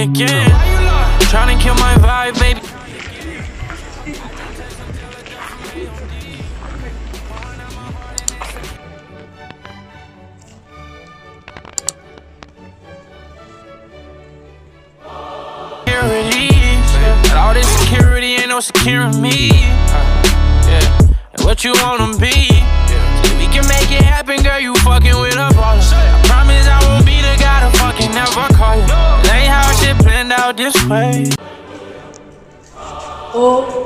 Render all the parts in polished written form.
me again. Tryna kill my vibe, baby. All this security ain't no securing me. And what you wanna be? So we can make it happen, girl. You fucking with a baller. I promise I won't be the guy to fucking never call you. It ain't how shit planned out this way. Oh.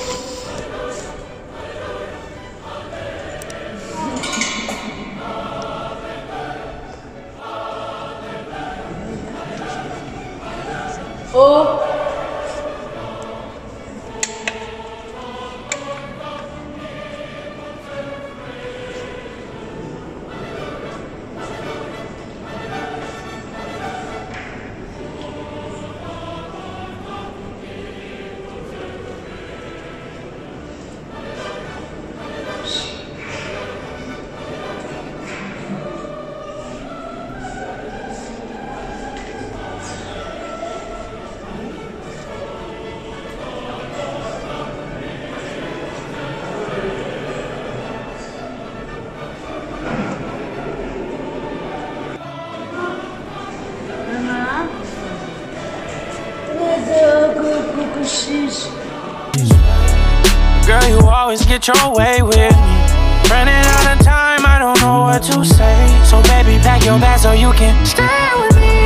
Girl, you always get your way with me. Running out of time, I don't know what to say. So baby, pack your bag so you can stay with me.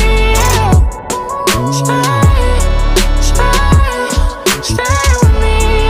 Stay with me.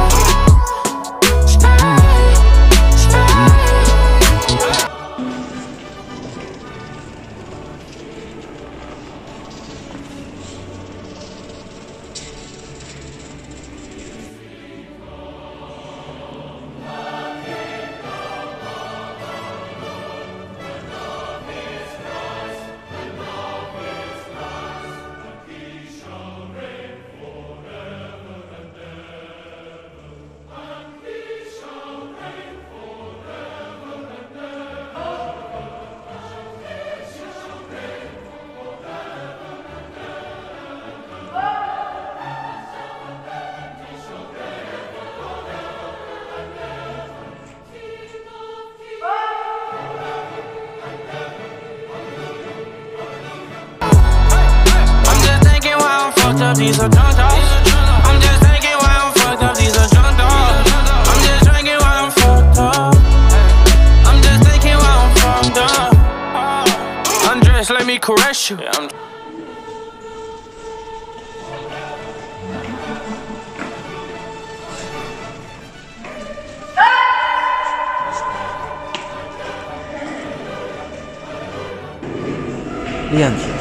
These are drunk dogs. I'm just thinking why I'm fucked up. These are drunk dogs. I'm just drinking why I'm fucked up. I'm just thinking why I'm fucked up. Undress, let me caress you. Leandro.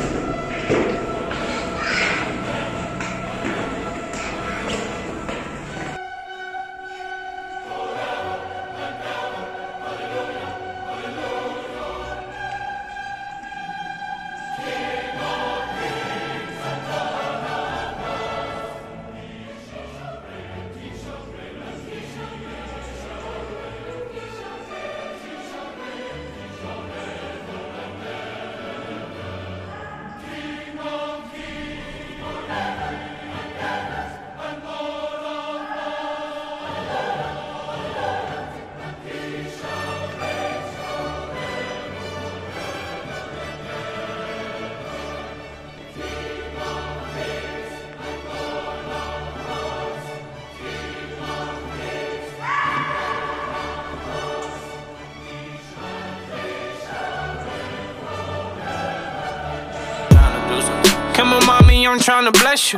Come on, mommy, I'm tryna bless you.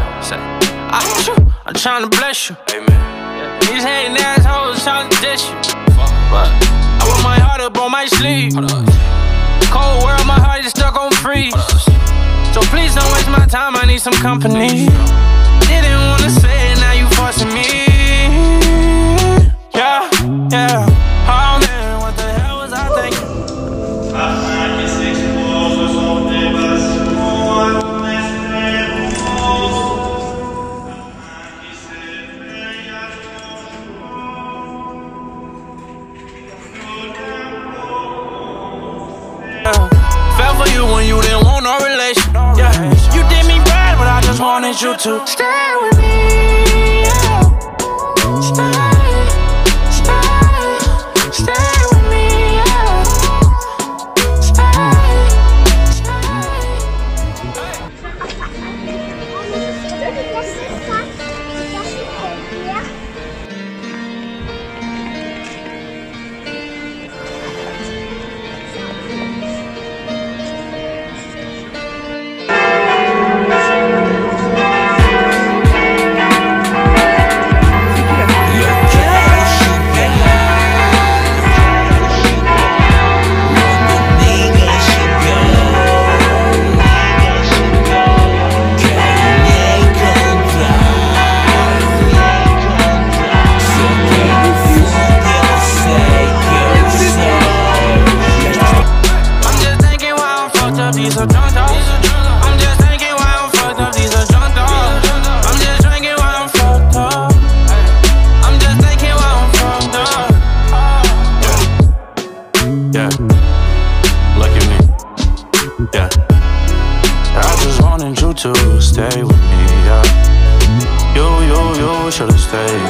I'm tryna bless you. Amen. These hating assholes tryna dish you. But I want my heart up on my sleeve. Cold world, my heart is stuck on freeze. So please don't waste my time, I need some company. Didn't wanna say it, now you forcing me. Yeah, yeah. Oh man, what the hell was I thinking? Fell for you when you didn't want no relation. Yeah, you did. wanted you to stay with me, yeah. Stay with me, yeah. To stay with me, yeah. You should've stayed.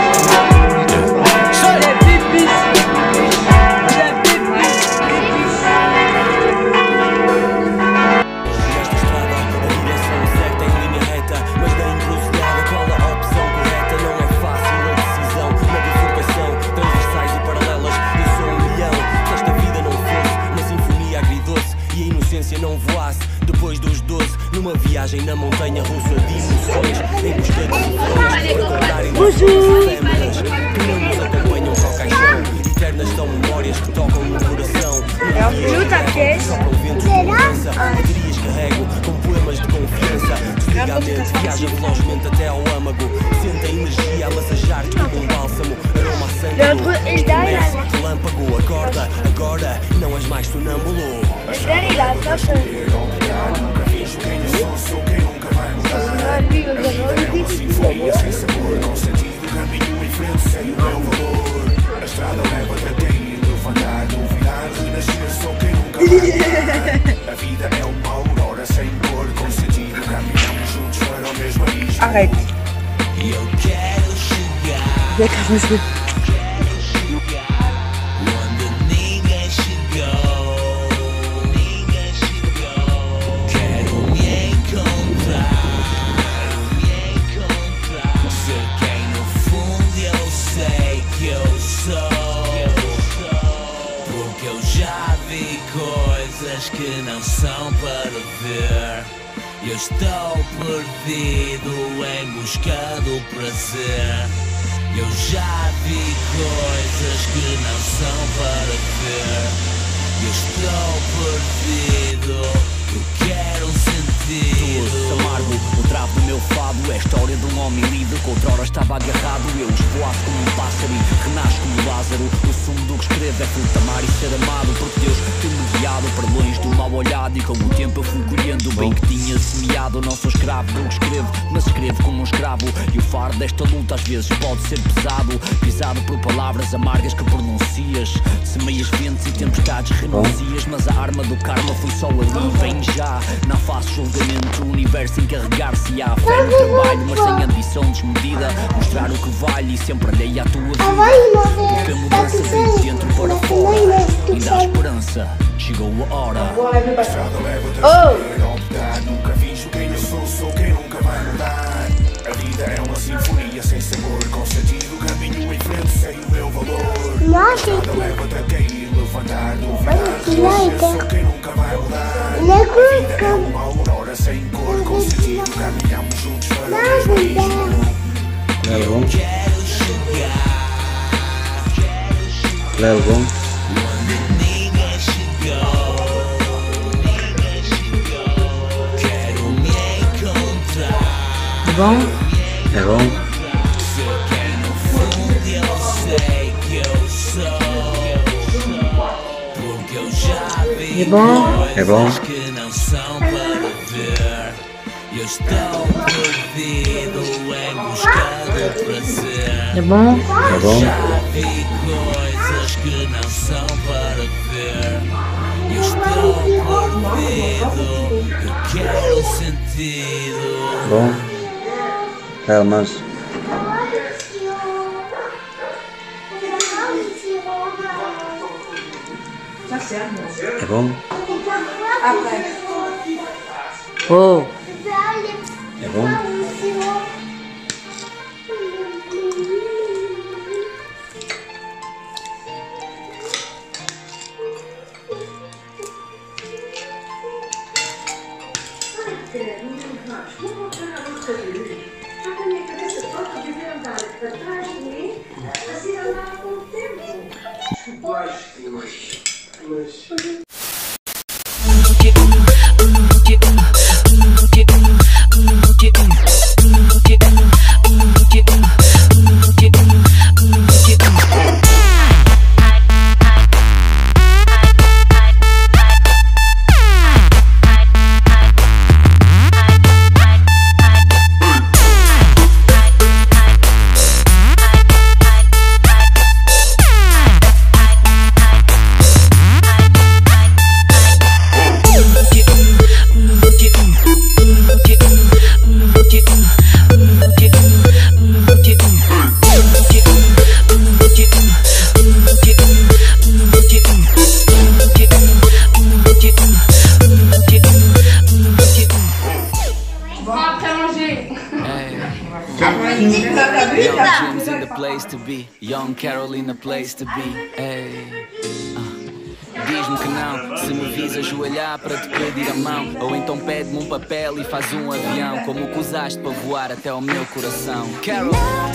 Não voasse depois dos 12 numa viagem na montanha russa de emoções, em busca de cifrões para guardarem nossas efêmeras que não nos acompanham para o caixão. Eternas são memórias que tocam no coração. Sopram ventos de mudança, baterias carrego com poemas de confiança. Desliga a mente, viaja velozmente até ao âmago. Sente a energia a massajar-te como um bálsamo. Aroma a sangue, relâmpago. Acorda, agora não és mais sonâmbulo. Nunca fiz quem eu sou quem nunca vai mudar. A vida é uma sinfonia sem sabor, com sentido, caminho em frente sem o meu valor. A estrada leva-te a cair, levantar, duvidar, renascer, sou quem nunca vai mudar. A vida é uma aurora sem cor, com sentido, caminhamos juntos para o mesmo risco. Eu quero chegar onde ninguém chegou. Que não são para ver. Eu estou perdido em busca do prazer. Eu já vi coisas que não são para ver. Eu estou perdido, eu quero um sentido. Doce, amargo, o travo do meu fado é a história de um homem livre que outrora estava agarrado. Eu esvoaço como um pássaro e renasço como Lázaro. O sumo do que escrevo é fruto mar e ser amado por Deus. Tem-me guiado para longe do mal olhado e com o tempo eu fui colhendo o bem que tinha semeado. Não sou escravo do que escrevo, mas escrevo como um escravo. E o fardo desta luta às vezes pode ser pesado, pisado por palavras amargas que pronuncias. Semeias ventos e tempestades renuncias, mas a arma do karma foi só ali. Vem já, não faço julgamento, o universo encarregar-se à fé no trabalho, mas sem ambição desmedida. Mostrar o que vale e sempre alheia à tua vida. Porque a mudança vem de dentro para fora. Ainda há esperança, chegou a hora. A estrada leva-te a optar. Nunca fiz quem eu sou quem nunca vai mudar. A vida é uma sinfonia sem sabor, com sentido, caminho em frente sem o meu valor. A estrada leva-te a cair, levantar, duvidar, sou quem nunca vai mudar. A vida é uma aurora sem cor, com sentido, caminhamos juntos para o mesmo risco. Eu quero chegar onde ninguém chegou. Quero me encontrar. É bom? Sei no fundo eu sei que eu sou. Porque eu já vi coisas que não são para ver. Eu estou perdido em busca do prazer. É bom? Já vi coisas que não são para ver. Eu Eu estou perdido, eu quero sentido. Bom, é manso. É bom? Oh. É bom? Young Jim's in the place to be, Young Carol in the place to be. Hey. Diz-me que não, se me vis ajoelhar para te pedir a mão, ou então pede-me um papel e faz um avião, como o que usaste para voar até ao meu coração. Carol.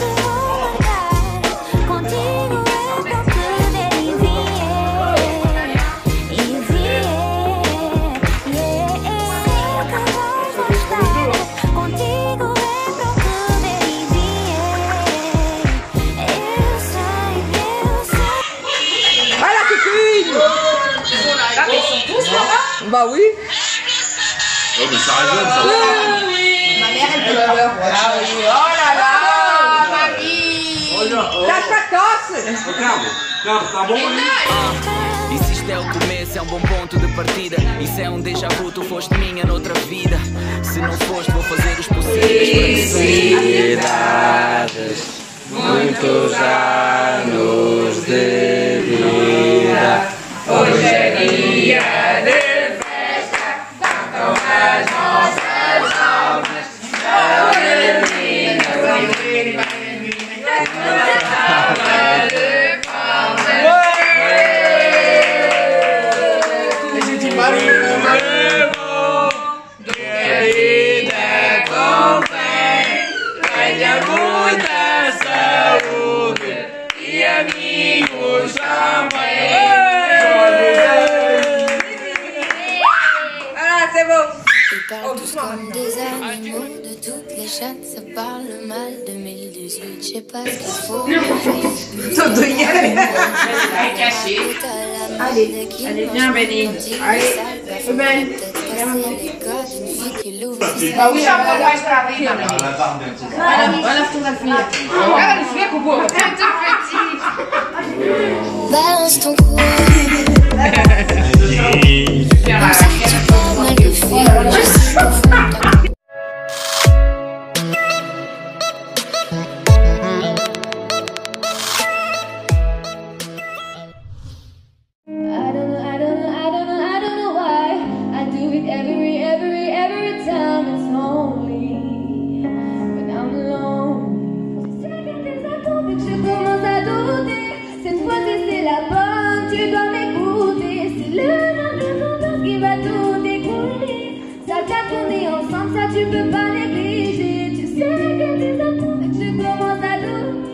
Bah oui. Oh mais ça résonne ça. Oui. Ma mère elle pleure. Ah oui. Oh là là, mamie. Lâche ta casse. Regarde, tá bom ali. E se isto é o começo, é um bom ponto de partida. Isso é um déjà vu, tu foste minha noutra vida. Se não foste, vou fazer os possíveis para que Felicidades, muitos anos de vida. Hoje é dia de festa, cantam as nossas almas. Muita saúde e amigos também. Ah, c'est bon. Ils parlent tous comme des animaux, de toutes les chaînes, ça parle mal. 2018, je sais pas ce qu'il faut. Ça doit y aller. Allez, allez, viens, Benny. Allez, Ben. Ah oui, olha a fotografia. Olha a fotografia com o povo. Balance ton cou. Comme ça, tu pas mal le faire. Je sais qu'au fond, tu peux pas négliger. Tu sais que tes attentes et que tu commences à douter.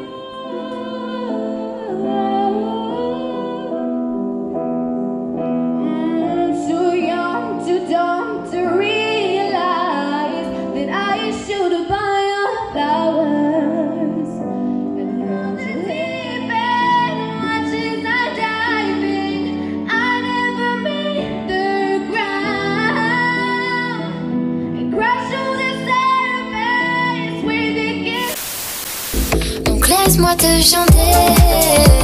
Too young, too dumb to realize that I should buy your flowers. And how to leave and watches are diving. I never made the ground and crash on the surface where they get. donc laisse-moi te chanter.